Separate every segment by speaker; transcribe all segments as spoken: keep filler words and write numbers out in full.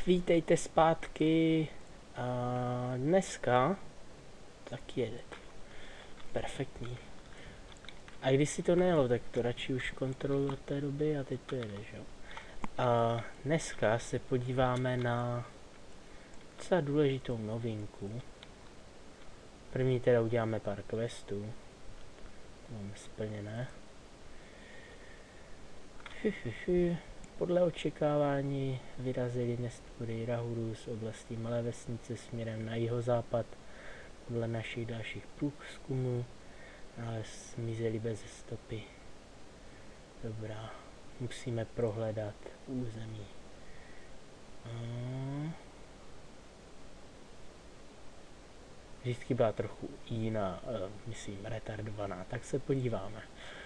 Speaker 1: vítejte zpátky. A dneska tak jede. Perfektní. A když si to nejelo, tak to radši už kontroluji od té doby a teď to jede, že jo. A dneska se podíváme na docela důležitou novinku. První teda uděláme pár questů. Máme splněné. Podle očekávání vyrazili nestvory Rahuru z oblasti Malé vesnice směrem na jihozápad. Podle našich dalších průzkumů, ale zmizeli bez stopy. Dobrá, musíme prohledat území. Vždycky byla trochu jiná, uh, myslím, retardovaná, tak se podíváme.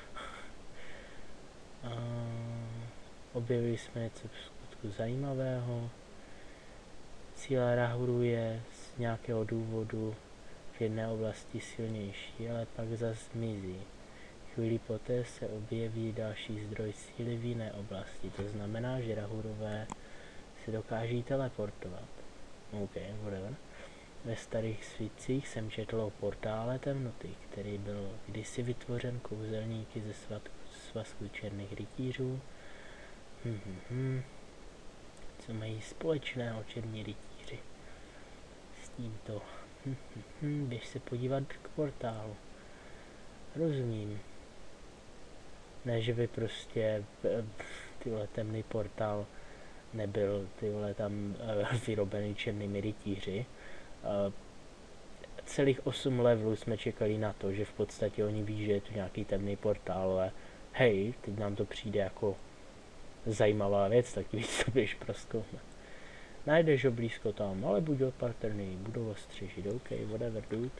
Speaker 1: Uh, objevili jsme něco v skutku zajímavého. Síla Rahuru je z nějakého důvodu v jedné oblasti silnější, ale pak zase zmizí. Chvíli poté se objeví další zdroj síly v jiné oblasti. To znamená, že Rahurové se dokáží teleportovat. OK, whatever. Ve starých svitcích jsem četl o portále temnoty, který byl kdysi vytvořen kouzelníky ze svazku černých rytířů. Hm, hm, hm. Co mají společného černí rytíři s tímto? Hm, hm, hm. Běž se podívat k portálu. Rozumím. Ne, že by prostě tyhle temný portál nebyl tyhle tam uh, vyrobený černými rytíři. Uh, celých osm levelů jsme čekali na to, že v podstatě oni ví, že je tu nějaký temný portál, ale hej, teď nám to přijde jako zajímavá věc, tak víc to běž prozkoumat. Najdeš ho blízko tam, ale buď opatrný, budou ostřižit, OK, whatever, dude.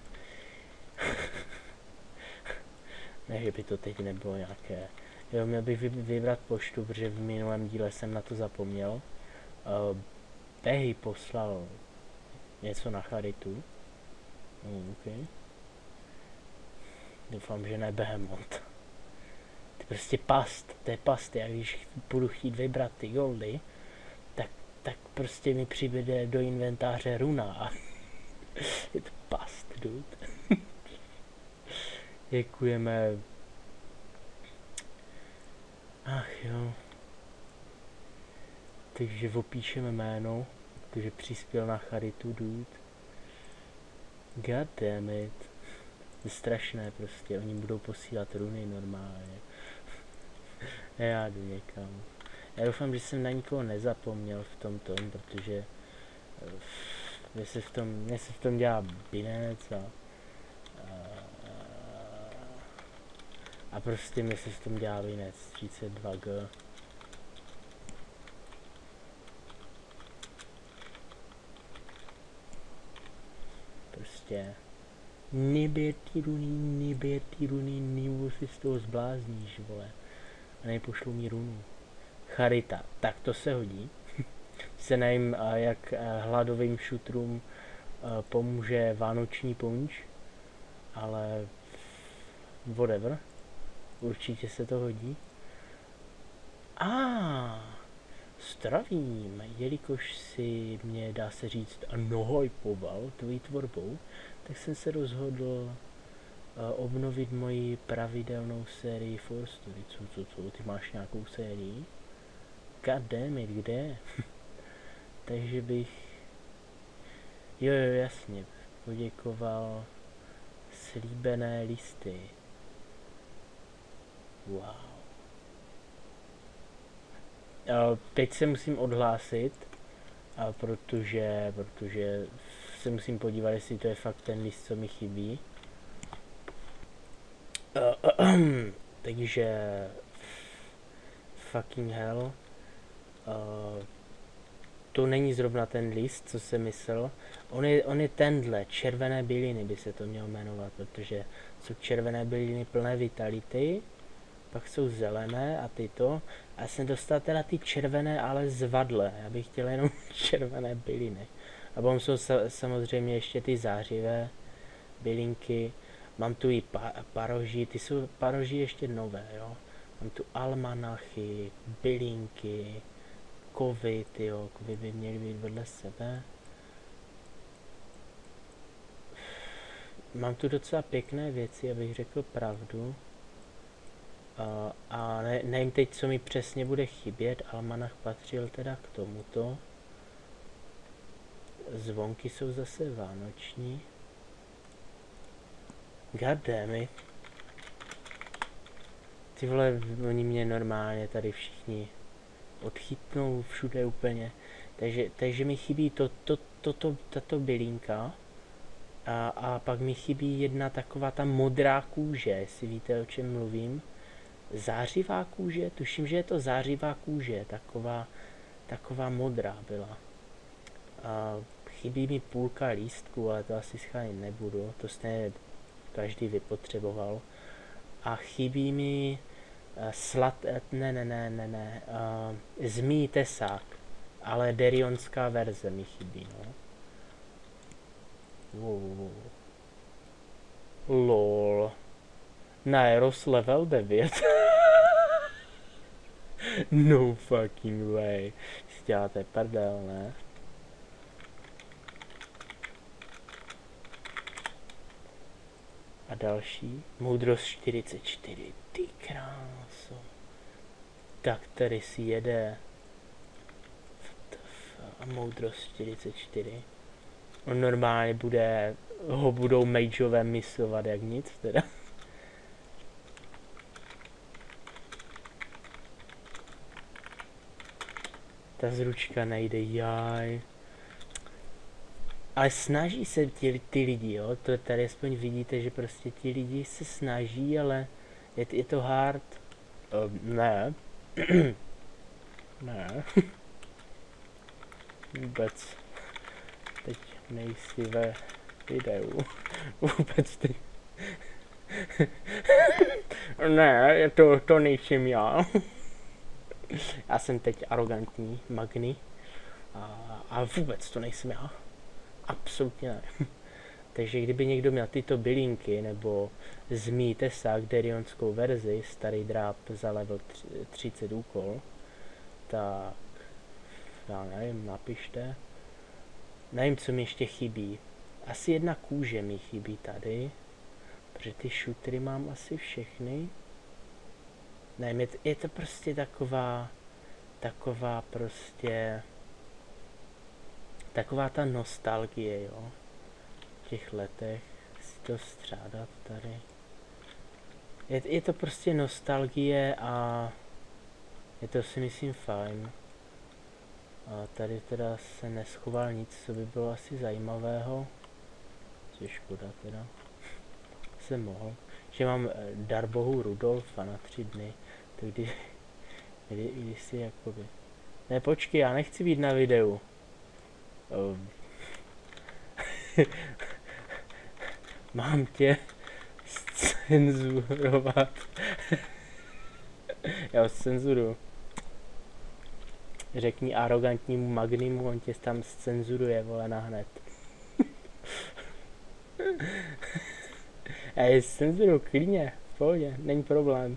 Speaker 1: Ne, že by to teď nebylo nějaké. Jo, měl bych vybrat poštu, protože v minulém díle jsem na to zapomněl. Uh, Behy poslal něco na charitu. Oh, okay. Doufám, že ne Behemoth. To je prostě past, to je past. Já když budu chtít vybrat ty goldy, tak, tak prostě mi přibude do inventáře runa a je to past, dude. Děkujeme. Ach jo. Takže opíšeme jméno, protože přispěl na charitu, dude. God damn it. Je strašné prostě, oni budou posílat runy normálně. Já jdu někam. Já doufám, že jsem na nikoho nezapomněl v tomto, protože mě se v tom, mě se v tom dělá binec a, a prostě mě se v tom dělá binec. třicet dva G. Prostě neběr ty runy, neběr ty runy, nebo si z toho zblázníš, vole. A nepošlou mi runu. Charita, tak to se hodí. Se nevím, jak hladovým šutrům pomůže vánoční punč, ale whatever. Určitě se to hodí. A ah, zdravím, jelikož si mě, dá se říct, nohojpoval tvojí tvorbou, tak jsem se rozhodl uh, obnovit moji pravidelnou sérii For Story. Co, co, co, ty máš nějakou sérii? God damn it, kde? Takže bych, jo, jo, jasně, poděkoval slíbené listy. Wow. Uh, teď se musím odhlásit, uh, protože, protože se musím podívat, jestli to je fakt ten list, co mi chybí. Uh, uh, takže fucking hell. Uh, to není zrovna ten list, co jsem myslel. On je, on je tenhle, červené byliny by se to mělo jmenovat, protože jsou červené byliny plné vitality, pak jsou zelené a tyto. A já jsem dostal teda ty červené, ale zvadle. Já bych chtěl jenom červené byliny. A potom jsou sa samozřejmě ještě ty zářivé bylinky. Mám tu i pa paroží, ty jsou paroží ještě nové, jo. Mám tu almanachy, bylinky, kovy, tyjo, kovy by měly být vedle sebe. Mám tu docela pěkné věci, abych řekl pravdu. A, a ne, nevím teď, co mi přesně bude chybět, almanach patřil teda k tomuto. Zvonky jsou zase vánoční. God damn it. Ty vole, oni mě normálně tady všichni odchytnou všude úplně. Takže, takže mi chybí to, to, to, to, tato bylínka. A, a pak mi chybí jedna taková ta modrá kůže, jestli víte, o čem mluvím. Zářivá kůže, tuším, že je to zářivá kůže, taková, taková modrá byla. A chybí mi půlka lístku, ale to asi schánit nebudu, to stejně každý vypotřeboval. A chybí mi uh, slat, ne, ne, ne, ne, ne, uh, zmí tesák, ale derionská verze mi chybí, no. Wow. Lol. Nairos level devět. No fucking way. Si děláte prdel, ne? A další. Moudrost čtyřicet čtyři. Ty kráso. Tak tady si jede. A moudrost čtyřicet čtyři. On normálně bude, ho budou mageové misovat jak nic teda. Ta zručka nejde, jaj. Ale snaží se ty, ty lidi, jo, to tady aspoň vidíte, že prostě ti lidi se snaží, ale je, je to hard. Um, ne. Ne. Vůbec. Teď nejsi ve videu. Vůbec teď. Ne, to, to nejsem já. Já jsem teď arrogantní Magny. A, a vůbec to nejsem já. Absolutně ne. Takže kdyby někdo měl tyto bylínky, nebo zmí tesák derionskou verzi, starý dráp za level třicet úkol, tak já nevím, napište. Nevím, co mi ještě chybí. Asi jedna kůže mi chybí tady, protože ty šutry mám asi všechny. Nevím, je to, je to prostě taková, taková prostě, taková ta nostalgie, jo, v těch letech, si to střádat tady. Je, je to prostě nostalgie a je to, si myslím, fajn. A tady teda se neschoval nic, co by bylo asi zajímavého. Co je škoda teda. Jsem mohl. Že mám dar bohu Rudolfa na tři dny. Tak když, kdy, když si jakoby... Ne, počkej, já nechci být na videu. Um. Mám tě cenzurovat. Já ho cenzuru. Řekni arrogantnímu Magnimu, on tě tam zcenzuruje, vole, nahned. Já je cenzuru, klidně, v pohodě, není problém.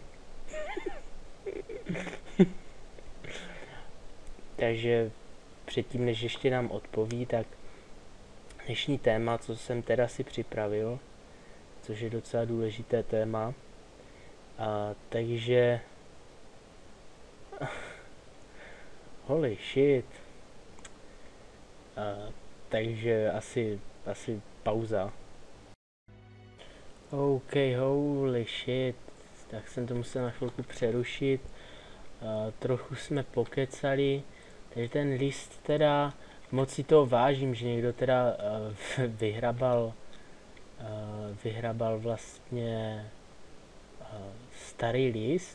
Speaker 1: Takže předtím, než ještě nám odpoví, tak dnešní téma, co jsem teda si připravil, což je docela důležité téma. A takže... Holy shit. A, takže asi, asi pauza. OK, holy shit. Tak jsem to musel na chvilku přerušit. A, trochu jsme pokecali. Takže ten list teda, moc si toho vážím, že někdo teda uh, vyhrabal, uh, vyhrabal vlastně uh, starý list.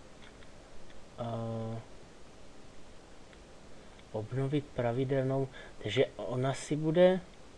Speaker 1: Uh, obnovit pravidelnou, takže ona si bude,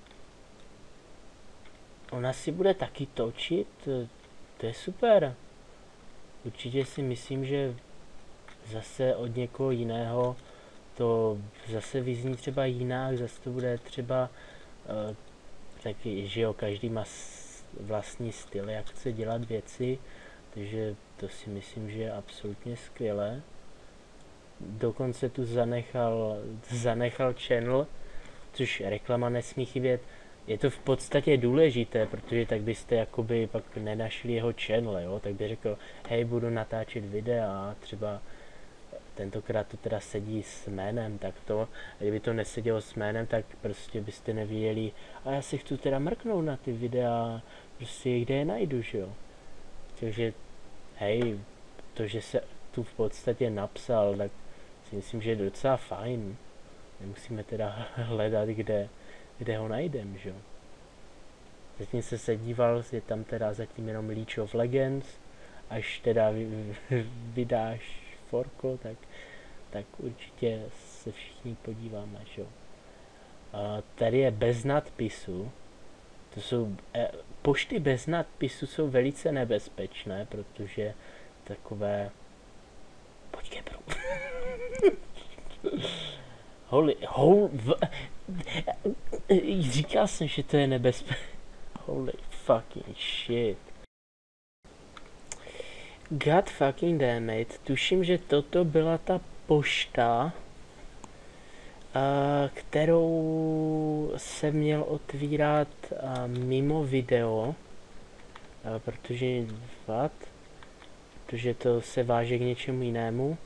Speaker 1: ona si bude taky točit, to je super. Určitě si myslím, že zase od někoho jiného to zase vyzní třeba jinak, zase to bude třeba uh, taky, že jo, každý má vlastní styl, jak chce dělat věci, takže to si myslím, že je absolutně skvělé. dokonce tu zanechal, zanechal channel, což reklama nesmí chybět. Je to v podstatě důležité, protože tak byste jakoby pak nenašli jeho channel, jo? Tak by řekl, hej, budu natáčet videa a třeba tentokrát to teda sedí s jménem, tak to, a kdyby to nesedělo s jménem, tak prostě byste nevěděli, a já si chci teda mrknout na ty videa, prostě kde je najdu, že jo. Takže, hej, to, že se tu v podstatě napsal, tak si myslím, že je docela fajn. Nemusíme teda hledat, kde, kde ho najdem, že jo. Zatím se se díval, je tam teda zatím jenom League of Legends, až teda vydáš Forko, tak, tak určitě se všichni podíváme, že jo. A tady je bez nadpisu. To jsou, eh, pošty bez nadpisu jsou velice nebezpečné, protože takové... Počkej, bro. Holy, hol, v, říkal jsem, že to je nebezpečné. Holy fucking shit. God fucking damn it. Tuším, že toto byla ta pošta, kterou jsem měl otvírat mimo video, protože what? Protože to se váže k něčemu jinému.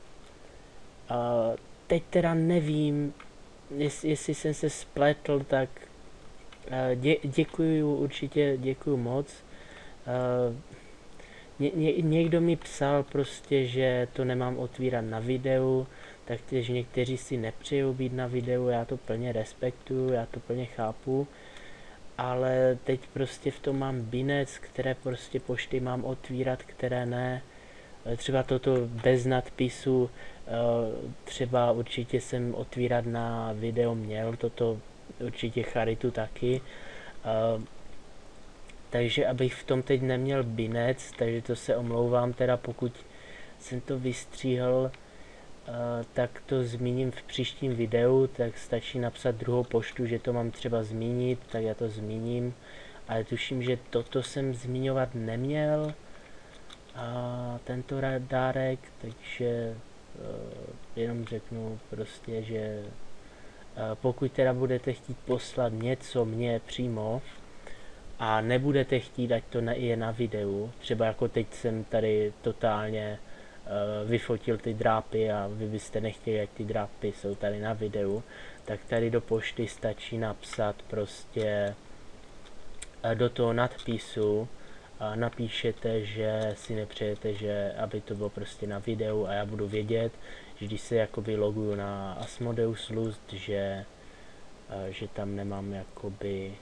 Speaker 1: Teď teda nevím, jestli, jestli jsem se spletl, tak dě, děkuju, určitě děkuju moc. Ně, ně, někdo mi psal prostě, že to nemám otvírat na videu, takže někteří si nepřejou být na videu, já to plně respektuju, já to plně chápu, ale teď prostě v tom mám binec, které prostě pošty mám otvírat, které ne. Třeba toto bez nadpisu, třeba určitě jsem otvírat na video měl, toto určitě Charitu taky. Takže abych v tom teď neměl binec, takže to se omlouvám, teda pokud jsem to vystříhl, tak to zmíním v příštím videu, tak stačí napsat druhou poštu, že to mám třeba zmínit, tak já to zmíním, ale tuším, že toto jsem zmiňovat neměl, a tento dárek, takže jenom řeknu prostě, že pokud teda budete chtít poslat něco mně přímo a nebudete chtít, ať to je na videu, třeba jako teď jsem tady totálně vyfotil ty drápy a vy byste nechtěli, ať ty drápy jsou tady na videu, tak tady do pošty stačí napsat prostě do toho nadpisu, a napíšete, že si nepřejete, že aby to bylo prostě na videu, a já budu vědět, že když se jakoby loguju na Asmodeus Lust, že, že tam nemám jakoby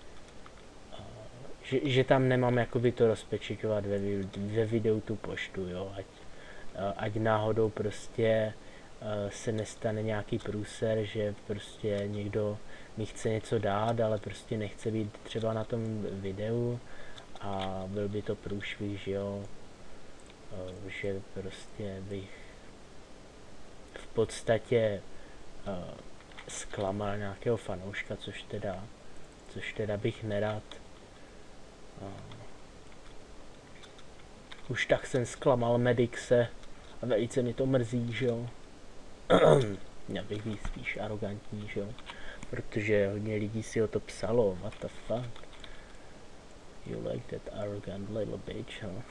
Speaker 1: že, že tam nemám jakoby to rozpečikovat ve, ve videu tu poštu, jo, ať, ať náhodou prostě se nestane nějaký průser, že prostě někdo mi chce něco dát, ale prostě nechce být třeba na tom videu a byl by to průšvih, že jo, že prostě bych v podstatě zklamal nějakého fanouška, což teda, což teda bych nerad. Už tak jsem zklamal Medixe a velice mi to mrzí, že jo. Měl bych být spíš arrogantní, že jo, protože hodně lidí si o to psalo, what the fuck. You like that arrogant little bitch, huh?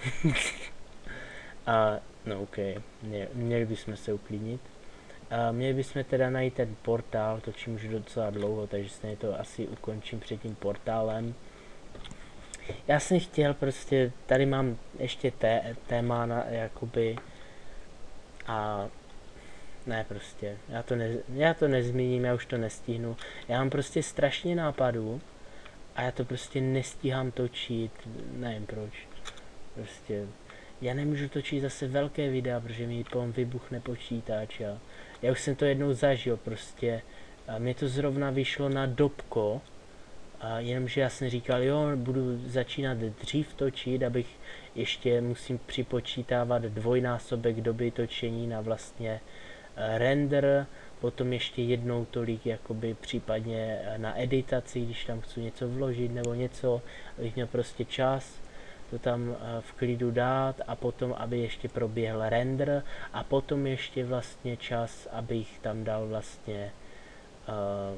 Speaker 1: A, no ok, Mě, měli bychom se uklidnit. A měli bychom teda najít ten portál, točím už docela dlouho, takže stejně to asi ukončím před tím portálem. Já jsem chtěl prostě, tady mám ještě té, téma na, jakoby, a ne prostě, já to, ne, já to nezmíním, já už to nestihnu. Já mám prostě strašně nápadů a já to prostě nestíhám točit, nevím proč. Prostě, já nemůžu točit zase velké videa, protože mi potom vybuchne počítač a já už jsem to jednou zažil prostě. A mě to zrovna vyšlo na Dobko, a jenomže já jsem říkal, jo, budu začínat dřív točit, abych ještě musím připočítávat dvojnásobek doby točení na vlastně render, potom ještě jednou tolik jakoby případně na editaci, když tam chci něco vložit nebo něco, abych měl prostě čas. to tam v klidu dát a potom, aby ještě proběhl render a potom ještě vlastně čas, abych tam dal vlastně uh,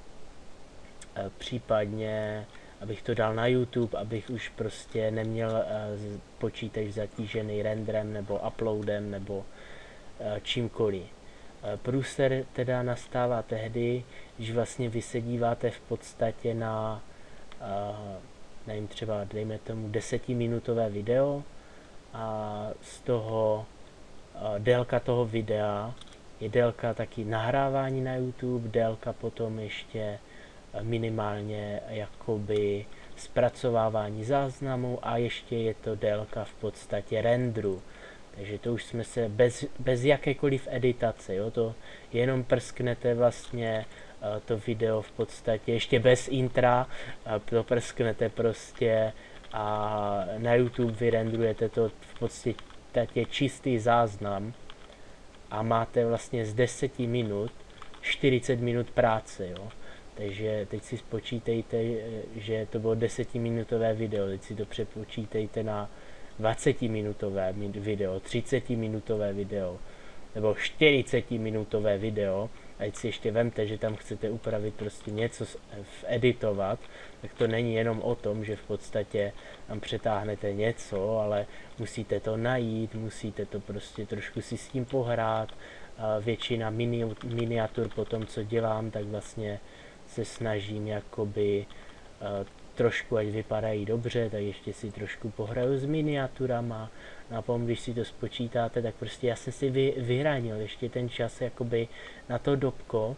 Speaker 1: uh, případně, abych to dal na YouTube, abych už prostě neměl uh, počítač zatížený renderem nebo uploadem nebo uh, čímkoliv. Uh, průser teda nastává tehdy, když vlastně vy se díváte v podstatě na uh, nevím, třeba dejme tomu desetiminutové video a z toho uh, délka toho videa je délka taky nahrávání na YouTube, délka potom ještě uh, minimálně jakoby zpracovávání záznamu a ještě je to délka v podstatě renderu. Takže to už jsme se bez, bez jakékoliv editace, jo, to jenom prsknete vlastně to video v podstatě, ještě bez intra, to prsknete prostě a na YouTube vyrendrujete to v podstatě čistý záznam a máte vlastně z deseti minut čtyřicet minut práce, jo. Takže teď si spočítejte, že to bylo desetiminutové video, teď si to přepočítejte na dvacetiminutové video, třicetiminutové video nebo čtyřicetiminutové video. A teď si ještě vemte, že tam chcete upravit prostě něco, editovat, tak to není jenom o tom, že v podstatě tam přetáhnete něco, ale musíte to najít, musíte to prostě trošku si s tím pohrát. A většina mini, miniatur po tom, co dělám, tak vlastně se snažím jakoby uh, trošku, ať vypadají dobře, tak ještě si trošku pohraju s miniaturama. No a potom, když si to spočítáte, tak prostě já jsem si vy, vyhranil ještě ten čas jakoby na to dobko,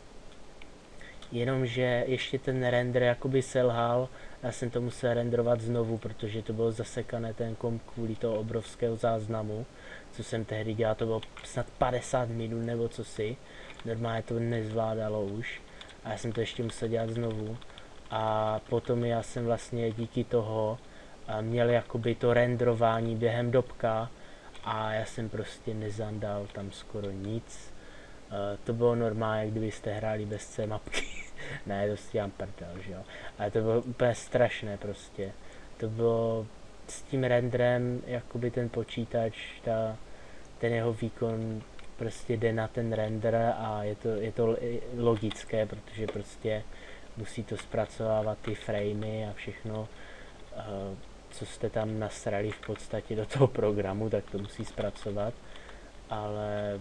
Speaker 1: jenomže ještě ten render jakoby selhal, já jsem to musel renderovat znovu, protože to bylo zasekané ten komp kvůli toho obrovského záznamu, co jsem tehdy dělal, to bylo snad padesát minut nebo co si, normálně to nezvládalo už a já jsem to ještě musel dělat znovu. A potom já jsem vlastně díky toho měl jakoby to renderování během dobka a já jsem prostě nezandal tam skoro nic. Uh, to bylo normálně, kdybyste hráli bez C mapky. Ne, to si dělám prdel, že jo. Ale to bylo úplně strašné prostě. To bylo s tím renderem, jakoby ten počítač, ta, ten jeho výkon prostě jde na ten render a je to, je to logické, protože prostě musí to zpracovávat ty framey a všechno, uh, co jste tam nasrali v podstatě do toho programu, tak to musí zpracovat, ale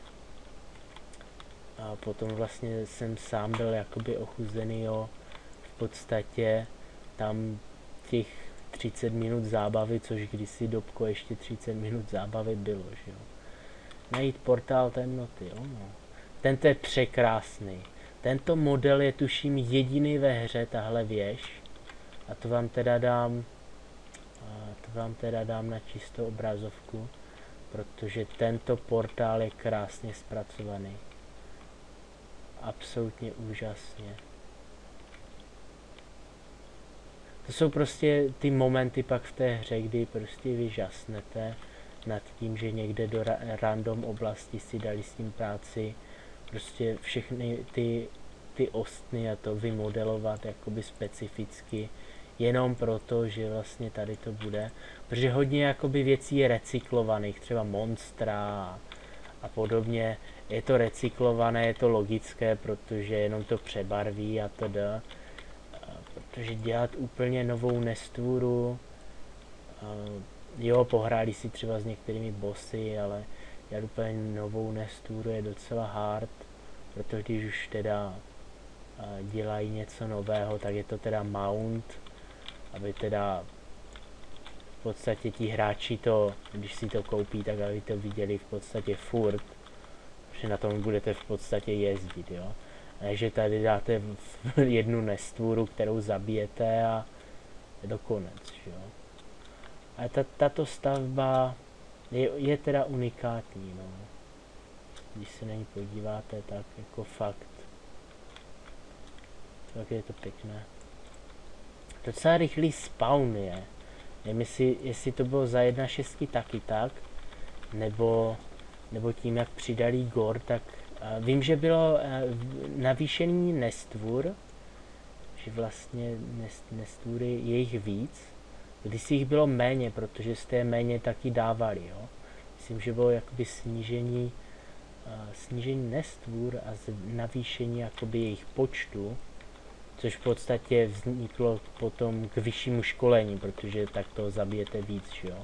Speaker 1: a potom vlastně jsem sám byl jakoby ochuzený, jo, v podstatě tam těch třicet minut zábavy, což kdysi dobko ještě třicet minut zábavy bylo, že jo. Najít portál temnoty, jo, no. Tento je překrásný. Tento model je tuším jediný ve hře, tahle věž. A to vám teda dám, to vám teda dám na čistou obrazovku, protože tento portál je krásně zpracovaný. Absolutně úžasně. To jsou prostě ty momenty pak v té hře, kdy prostě vy žasnete nad tím, že někde do ra random oblasti si dali s tím práci. Prostě všechny ty, ty ostny a to vymodelovat jakoby specificky, jenom proto, že vlastně tady to bude. Protože hodně jakoby věcí je recyklovaných, třeba monstra a, a podobně. Je to recyklované, je to logické, protože jenom to přebarví a td. Protože dělat úplně novou nestvůru, jo, pohráli si třeba s některými bossy, ale dělat úplně novou nestvůru je docela hard, protože když už teda dělají něco nového, tak je to teda mount, aby teda v podstatě ti hráči to, když si to koupí, tak aby to viděli v podstatě furt, že na tom budete v podstatě jezdit, jo. Ne, že tady dáte jednu nestvůru, kterou zabijete a je to konec, jo. A ta, tato stavba je, je teda unikátní, no. Když se na ní podíváte, tak jako fakt. Tak je to pěkné. Docela rychlý spawn je. Nevím, jestli, jestli to bylo za jedna šest taky tak, nebo, nebo tím, jak přidali gore, tak uh, vím, že bylo uh, navýšený nestvůr, že vlastně nest, nestvůry je jich víc, Když jich bylo méně, protože jste je méně taky dávali, jo. Myslím, že bylo jakoby snížení, uh, snížení nestvůr a navýšení jakoby jejich počtu, což v podstatě vzniklo potom k vyššímu školení, protože tak to zabijete víc, jo.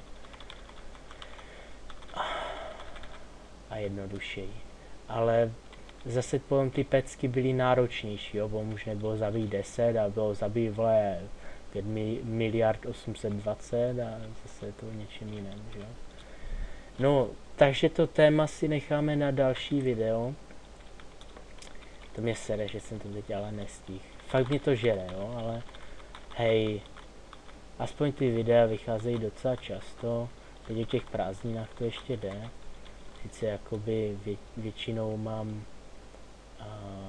Speaker 1: A jednodušeji. Ale zase potom ty pecky byly náročnější, jo, bo už nebylo zabít deset a bylo zabít vle pět miliard osm set dvacet a zase je to o něčem jiném, jo. No, takže to téma si necháme na další video. To mě sere, že jsem to teď ale nestihl. Fakt mě to žere, jo, ale hej, aspoň ty videa vycházejí docela často, teď o těch prázdninách to ještě jde. Sice jakoby vě, většinou mám a,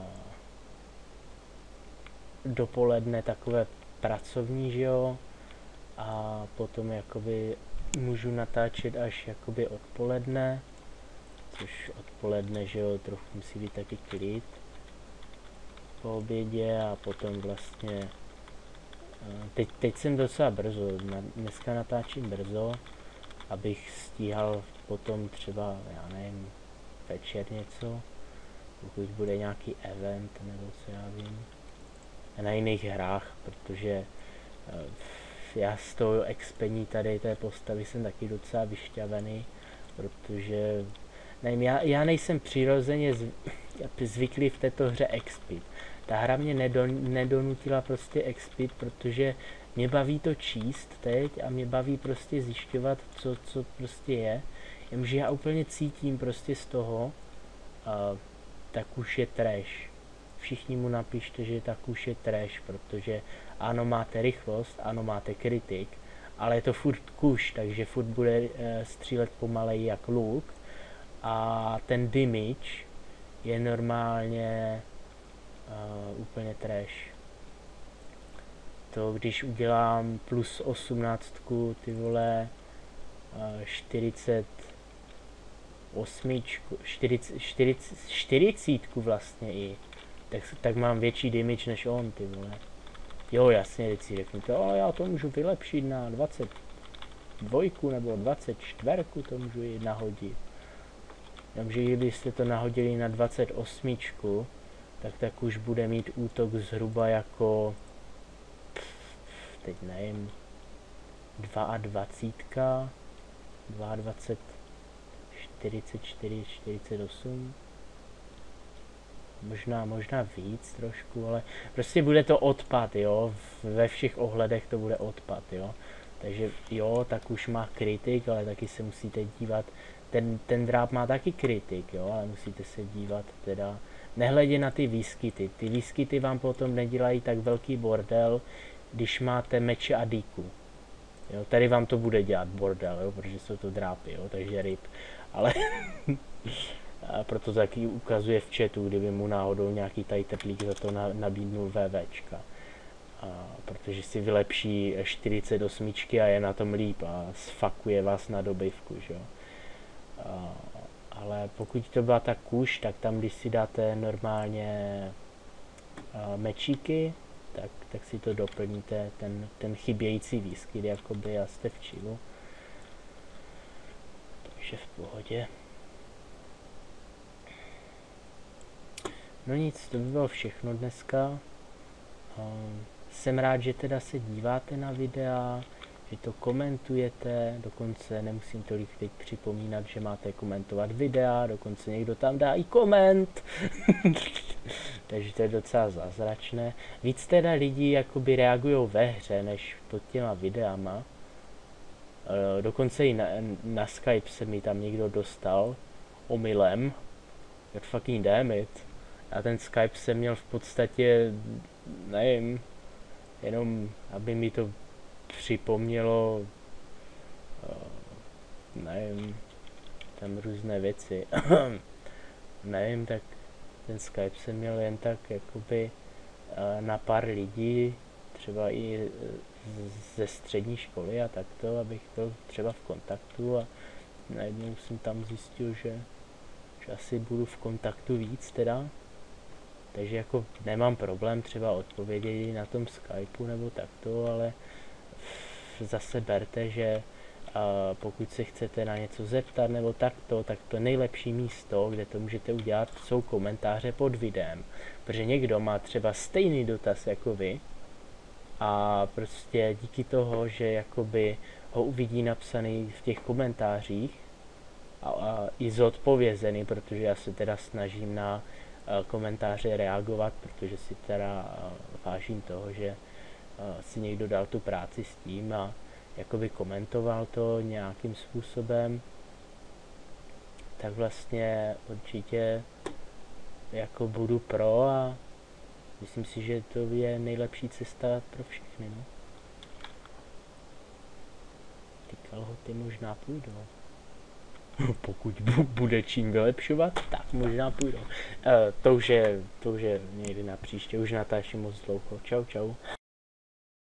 Speaker 1: dopoledne takové pracovní, že jo, a potom jakoby můžu natáčet až jakoby odpoledne, což odpoledne, že jo, trochu musí být taky klid po obědě a potom vlastně, teď, teď jsem docela brzo, dneska natáčím brzo, abych stíhal potom třeba, já nevím, večer něco, pokud bude nějaký event nebo co já vím, a na jiných hrách, protože já z toho expení tady té postavy jsem taky docela vyšťavený, protože nevím, já, já nejsem přirozeně zv, zvyklý v této hře expit. Ta hra mě nedon, nedonutila prostě expit, protože mě baví to číst teď a mě baví prostě zjišťovat, co, co prostě je. Jenže já úplně cítím prostě z toho, uh, tak už je trash. Všichni mu napište, že tak už je trash, protože ano, máte rychlost, ano, máte kritik, ale je to furt kuš, takže furt bude uh, střílet pomaleji jak luk a ten damage je normálně uh, úplně trash. To když udělám plus osmnáctku, ty vole, uh, čtyřicet osm, čtyřicet, čtyřicet, čtyřicet vlastně i, tak, tak mám větší damage než on, ty vole. Jo, jasně, teď si řeknete, ale já to můžu vylepšit na dvacet dva nebo dvacet čtyři, to můžu i nahodit. Takže kdybyste to nahodili na dvacet osm, tak tak už bude mít útok zhruba jako, teď nevím, dvacet dva, dvacet dva, čtyřicet čtyři, čtyřicet osm, možná, možná víc trošku, ale prostě bude to odpad, jo, ve všech ohledech to bude odpad, jo, takže jo, tak už má kritik, ale taky se musíte dívat, ten, ten dráp má taky kritik, jo, ale musíte se dívat teda, nehledě na ty výskyty, ty výskyty vám potom nedělají tak velký bordel, když máte meče a díku. Jo, tady vám to bude dělat bordel, jo, protože jsou to drápy, jo, takže ryb. Ale a proto taky ukazuje v chatu, kdyby mu náhodou nějaký tady teplík za to na, nabídnul VVčka. A, protože si vylepší čtyřicet osm a je na tom líp a sfakuje vás na dobivku, že jo. A, ale pokud to byla ta kuš, tak tam, když si dáte normálně a, mečíky, tak, tak si to doplníte, ten, ten chybějící výskyt, jakoby, a jste v chillu. Takže v pohodě. No nic, to by bylo všechno dneska. Um, jsem rád, že teda se díváte na videa, že to komentujete, dokonce nemusím tolik teď připomínat, že máte komentovat videa, dokonce někdo tam dá i koment. Takže to je docela zázračné. Víc teda lidí jakoby reagují ve hře, než pod těma videama. E, dokonce i na, na Skype se mi tam někdo dostal omylem. God fucking damn it. A ten Skype jsem měl v podstatě, nevím, jenom aby mi to připomnělo, nevím, tam různé věci. Nevím, tak ten Skype jsem měl jen tak jakoby na pár lidí, třeba i ze střední školy a takto, abych byl třeba v kontaktu a najednou jsem tam zjistil, že, že asi budu v kontaktu víc teda. Takže jako nemám problém třeba odpovědět na tom Skypeu nebo takto, ale zase berte, že Uh, pokud se chcete na něco zeptat nebo takto, tak to nejlepší místo, kde to můžete udělat, jsou komentáře pod videem. Protože někdo má třeba stejný dotaz jako vy a prostě díky toho, že jakoby ho uvidí napsaný v těch komentářích a, a i zodpovězený, protože já se teda snažím na uh, komentáře reagovat, protože si teda uh, vážím toho, že uh, si někdo dal tu práci s tím a jakoby komentoval to nějakým způsobem, tak vlastně určitě jako budu pro a myslím si, že to je nejlepší cesta pro všechny, no. Ty kalhoty možná půjdou. Pokud bude čím vylepšovat, tak možná půjdou. E, to už je, to už je někdy na příště, už natáčím moc dlouho. Čau, čau.